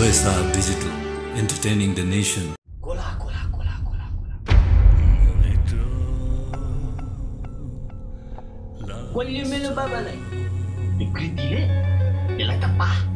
OSR Digital, entertaining the nation. Kola, kola, kola, kola, kola. मैले मेरो बाबालाई विकृतिले यसलाई त